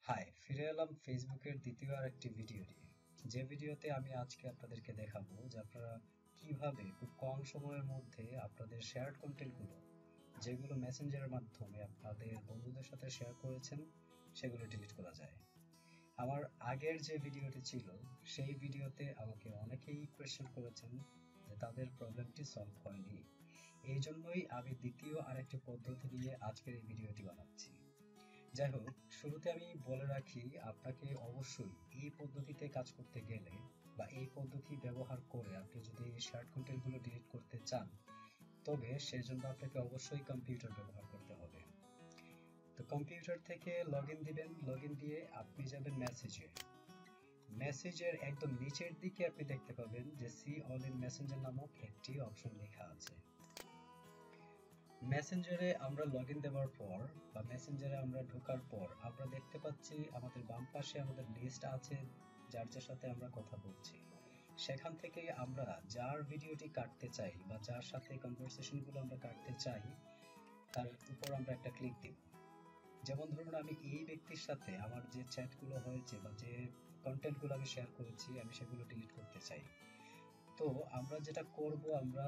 High, ফিরে এলাম ফেসবুকের দ্বিতীয় আরেকটি ভিডিও নিয়ে। যে ভিডিওতে আমি আজকে আপনাদেরকে দেখাবো যে আপনারা কিভাবে খুব কম সময়ের মধ্যে আপনাদের শেয়ার্ড কন্টেন্টগুলো, যেগুলো মেসেঞ্জারের মাধ্যমে আপনাদের বন্ধুদের সাথে শেয়ার করেছেন, সেগুলো ডিলিট করা যায়। আমার আগের যে ভিডিওটি ছিল, সেই ভিডিওতে আমাকে অনেকেই কোয়েশ্চেন করেছেন যে তাদের প্রবলেমটি সলভ হয়নি। এই জন্যই আমি দ্বিতীয় আরেকটি পদ্ধতি নিয়ে আজকের এই ভিডিওটি বানাচ্ছি। যাই হোক, শুরুতে আমি বলে রাখি, আপনাকে অবশ্যই এই পদ্ধতিতে কাজ করতে গেলে বা এই পদ্ধতি ব্যবহার করে আপনি যদি শর্ট কন্টেন্টগুলো ডিলিট করতে চান, তবে সেজন্য আপনাকে অবশ্যই কম্পিউটার ব্যবহার করতে হবে। তো কম্পিউটার থেকে লগইন দিবেন, লগইন দিয়ে আপনি যাবেন মেসেজের একদম নিচের দিকে আপনি দেখতে পাবেন যে সি অল ইন মেসেঞ্জার নামক একটি অপশন লেখা আছে। মেসেঞ্জারে আমরা লগইন দেওয়ার পর বা মেসেঞ্জারে আমরা ঢোকার পর আমরা দেখতে পাচ্ছি আমাদের বাম পাশে আমাদের লিস্ট আছে যার যার সাথে আমরা কথা বলছি। সেখান থেকে আমরা যার ভিডিওটি কাটতে চাই বা যার সাথে কনভারসেশনগুলো আমরা কাটতে চাই তার উপর আমরা একটা ক্লিক দিব। যেমন ধরুন, আমি এই ব্যক্তির সাথে আমার যে চ্যাটগুলো হয়েছে বা যে কন্টেন্টগুলো আমি শেয়ার করেছি আমি সেগুলো ডিলিট করতে চাই। তো আমরা যেটা করব, আমরা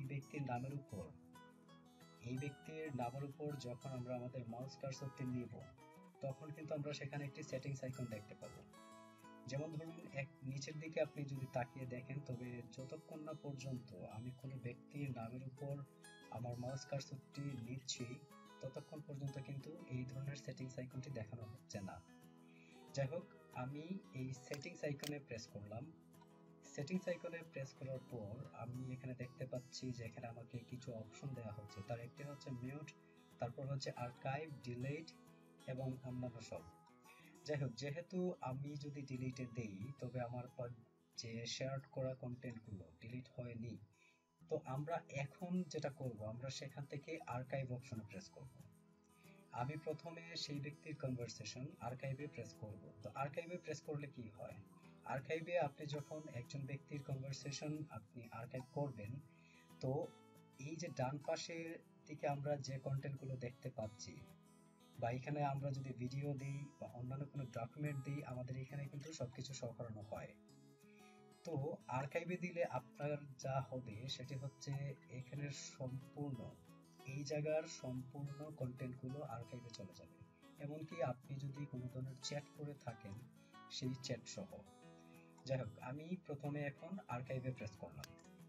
এই ব্যক্তির নামের উপর যখন আমরা আমাদের মাউস কার্সরটি নিব, তখন কিন্তু আমরা সেখানে একটি সেটিংস আইকন দেখতে পাবো। যেমন ধরুন, নিচের দিকে আপনি যদি তাকিয়ে দেখেন, তবে যতক্ষণ না পর্যন্ত আমি কোনো ব্যক্তির নামের উপর আমার মাউস কার্সরটি নিচ্ছি, ততক্ষণ পর্যন্ত কিন্তু এই ধরনের সেটিংস আইকনটি দেখানো হচ্ছে না। যাই হোক, আমি এই সেটিংস আইকনে প্রেস করলাম। সেটিংস আইকনে প্রেস করার পর আমি এখানে দেখতে পাচ্ছি যে এখানে আমাকে কিছু অপশন দেওয়া হচ্ছে। তার একটি হচ্ছে মিউট, তারপর হচ্ছে আর্কাইভ, ডিলিট এবং অন্যান্য সব। যাই হোক, যেহেতু আমি যদি ডিলিটে দেই তবে আমার যে শেয়ার করা কন্টেন্টগুলো ডিলিট হয়নি, তো আমরা এখন যেটা করব, আমরা সেখান থেকে আর্কাইভ অপশনে প্রেস করব। আমি প্রথমে সেই ব্যক্তির কনভারসেশন আর্কাইভে প্রেস করব। তো আর্কাইভে প্রেস করলে কি হয়, আর্কাইভে আপনি যখন একজন ব্যক্তির কনভারসেশন আপনি আর্কাইভ করবেন, তো এই যে ডান পাশের দিকে আমরা যে কন্টেন্টগুলো দেখতে পাচ্ছি বা এখানে আমরা যদি ভিডিও দিই বা অন্যান্য কোনো ডকুমেন্ট দিই, আমাদের এখানে কিন্তু সবকিছু শো করানো হয়। তো আর্কাইভে দিলে আপনার যা হবে সেটি হচ্ছে এখানের সম্পূর্ণ এই জায়গার সম্পূর্ণ কন্টেন্টগুলো আর্কাইভে চলে যাবে। এমনকি আপনি যদি কোনো ধরনের চ্যাট করে থাকেন, সেই চ্যাট সহ। যাই হোক, আমি প্রথমে এখন আর্কাইভে প্রেস করলাম।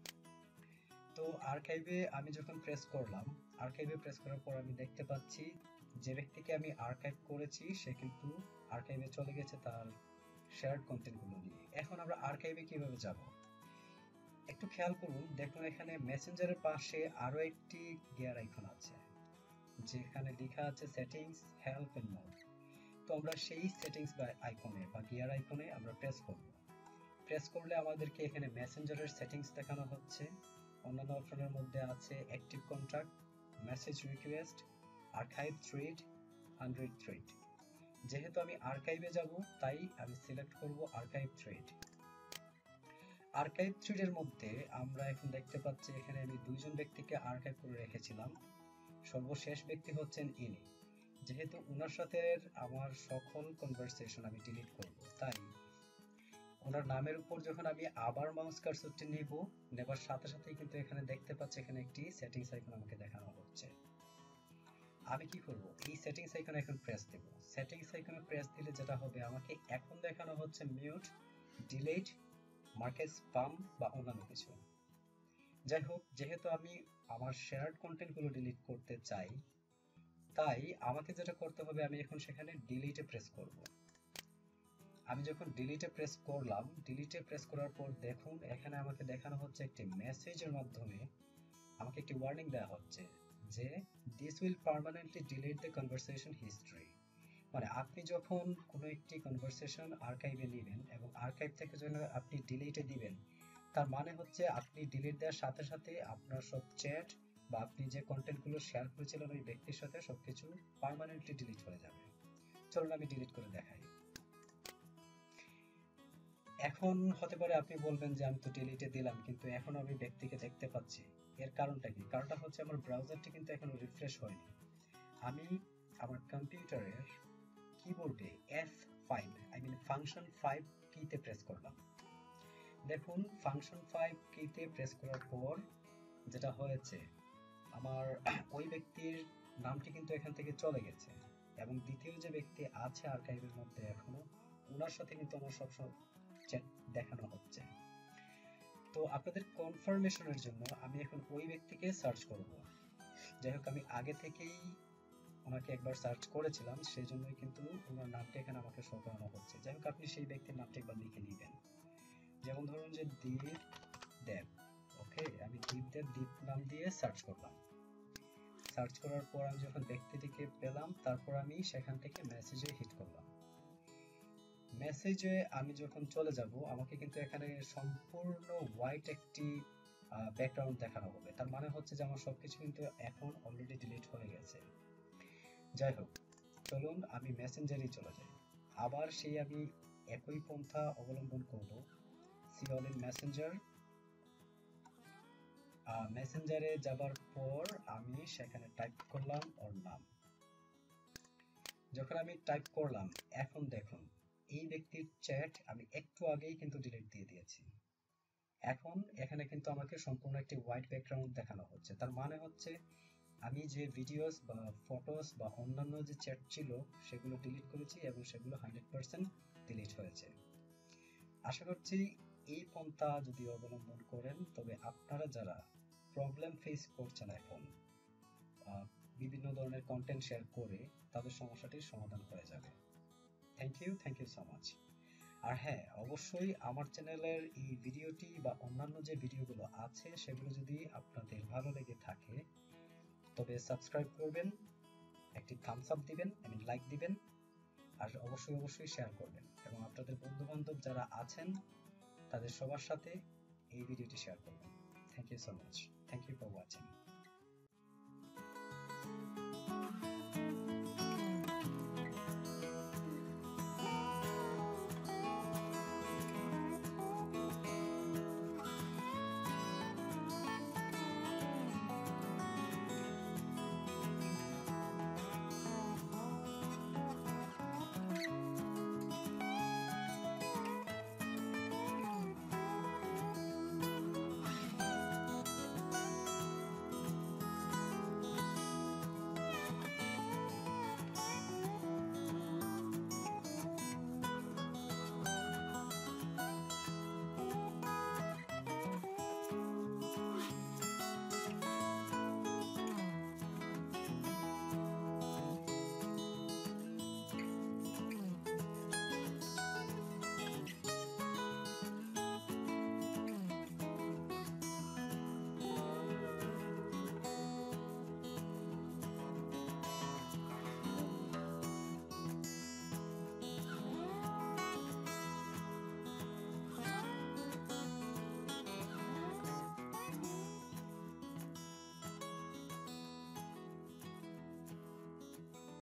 তো আর্কাইভে আমি যখন প্রেস করলাম, আর্কাইভে প্রেস করার পর আমি দেখতে পাচ্ছি যে ব্যক্তিকে আমি আর্কাইভ করেছি সে কিন্তু আর্কাইভে চলে গেছে তার শেয়ার্ড কন্টেন্টগুলো নিয়ে। এখন আমরা আর্কাইভে কিভাবে যাব, একটু খেয়াল করুন। দেখুন, এখানে মেসেঞ্জারের পাশে আরো একটি গিয়ার আইকন আছে যেখানে লেখা আছে সেটিংস, হেল্প এন্ড মোর। তো আমরা সেই সেটিংস বা আইকনে বা গিয়ার আইকনে আমরা প্রেস করব। প্রেস করলে আমাদেরকে এখানে মেসেঞ্জারের সেটিংস দেখানো হচ্ছে। অন্যান্য অপশনের মধ্যে আছে active contact, message request, archive thread, unread thread. যেহেতু আমি আর্কাইভে যাব, তাই আমি সিলেক্ট করব আর্কাইভ থ্রেড। আর্কাইভ থ্রেডের মধ্যে আমরা এখন দেখতে পাচ্ছি এখানে আমি দুইজন ব্যক্তিকে আর্কাইভ করে রেখেছিলাম। সর্বশেষ ব্যক্তি হচ্ছেন ইনি। যেহেতু ওনার সাথে আমার সকল কনভারসেশন আমি ডিলিট করব, তাই ওনার নামের উপর যখন আমি আবার মাউস কার্সরটি নেবার সাথে সাথেই কিন্তু এখানে দেখতে পাচ্ছি এখানে একটি সেটিংস আইকন আমাকে দেখানো হচ্ছে। আমি কি করব, এই সেটিংস আইকনে এখন প্রেস দেব। সেটিংস আইকনে প্রেস দিলে যেটা হবে, আমাকে এখন দেখানো হচ্ছে মিউট, ডিলিট, মার্কেট স্প্যাম বা অন্যান্য কিছু। যাই হোক, যেহেতু আমি আমার শেয়ার্ড কন্টেন্টগুলো ডিলিট করতে চাই, তাই আমাকে যেটা করতে হবে, আমি এখন সেখানে ডিলিটে প্রেস করব। আমি যখন ডিলিটে প্রেস করলাম, ডিলিটে প্রেস করার পর দেখুন এখানে আমাকে দেখানো হচ্ছে একটি মেসেজের মাধ্যমে আমাকে একটি ওয়ার্নিং দেওয়া হচ্ছে যে this will permanently delete the conversation history. মানে আপনি যখন কোনো একটি কনভারসেশন আর্কাইভে নেবেন এবং আর্কাইভ থেকে যখন আপনি ডিলিটে দিবেন, তার মানে হচ্ছে আপনি ডিলিট দেওয়ার সাথে সাথে আপনার সব চ্যাট বা আপনি যে কন্টেন্টগুলো শেয়ার করেছিলেন ওই ব্যক্তির সাথে সবকিছু পার্মানেন্টলি ডিলিট হয়ে যাবে। চলুন আমি ডিলিট করে দেখাই। এখন হতে পারে আপনি বলবেন যে আমি তো ডিলিটে দিলাম, কিন্তু এখন আমি ব্যক্তিকে দেখতে পাচ্ছি। এর কারণটা কি? কারণটা হচ্ছে আমার ব্রাউজারটি কিন্তু এখনো রিফ্রেশ হয়নি। আমি আমার কম্পিউটারের কিবোর্ডে F5 ফাংশন 5 কিতে প্রেস করলাম। দেখুন ফাংশন 5 কিতে প্রেস করার পর যেটা হয়েছে, আমার ওই ব্যক্তির নামটি কিন্তু এখান থেকে চলে গেছে, এবং দ্বিতীয় যে ব্যক্তি আছে আর্কাইভের মধ্যে এখনো, ওনার সাথে কিন্তু আমার সবসময় চ্যাট দেখানো হচ্ছে। তো আপনাদের কনফার্মেশনের জন্য আমি এখন ওই ব্যক্তিকে সার্চ করব। যাই হোক, আমি আগে থেকেই ওনাকে একবার সার্চ করেছিলাম, সেই জন্যই কিন্তু ওনার নামটা এখানে আমাকে শো করানো হচ্ছে। যাই হোক, আপনি সেই ব্যক্তির নামটা একবার লিখে নেবেন। যেমন ধরুন যে দীপ দেব। ওকে, আমি দীপ দেব দীপ নাম দিয়ে সার্চ করলাম। সার্চ করার পর আমি যখন ব্যক্তিটিকে পেলাম, তারপর আমি সেখান থেকে মেসেজে হিট করলাম। মেসেজে আমি যখন চলে যাব, আমাকে কিন্তু এখানে সম্পূর্ণ হোয়াইট একটি ব্যাকগ্রাউন্ড দেখানো হবে। তার মানে হচ্ছে যে আমার সবকিছু কিন্তু এখন অলরেডি ডিলিট হয়ে গেছে। যাই হোক, চলুন আমি মেসেঞ্জারে চলে যাই। আবার সেই আমি একই পন্থা অবলম্বন করব। See all in Messenger. মেসেঞ্জারে যাবার পর আমি সেখানে টাইপ করলাম ওর নাম। যখন আমি টাইপ করলাম, এখন দেখুন এই ব্যক্তির চ্যাট আমি একটু আগেই কিন্তু ডিলিট দিয়ে দিয়েছি। এখন এখানে কিন্তু আমাকে সম্পূর্ণ একটি হোয়াইট ব্যাকগ্রাউন্ড দেখানো হচ্ছে। তার মানে হচ্ছে আমি যে ভিডিওস বা ফটোস বা অন্যান্য যে চ্যাট ছিল সেগুলো ডিলিট করেছি, এবং সেগুলো 100% ডিলিট হয়েছে। আশা করছি এই পন্থা যদি অবলম্বন করেন, তবে আপনারা যারা প্রবলেম ফেস করছেন এখন বিভিন্ন ধরনের কন্টেন্ট শেয়ার করে, তাদের সমস্যাটির সমাধান হয়ে যাবে। Thank you so much. আর হ্যাঁ, অবশ্যই আমার চ্যানেলের এই ভিডিওটি বা অন্যান্য যে ভিডিওগুলো আছে সেগুলো যদি আপনাদের ভালো লেগে থাকে, তবে সাবস্ক্রাইব করবেন, একটি থামস আপ দিবেন, লাইক দিবেন, আর অবশ্যই শেয়ার করবেন, এবং আপনাদের বন্ধু বান্ধব যারা আছেন তাদের সবার সাথে এই ভিডিওটি শেয়ার করবেন। Thank you so much. Thank you for watching.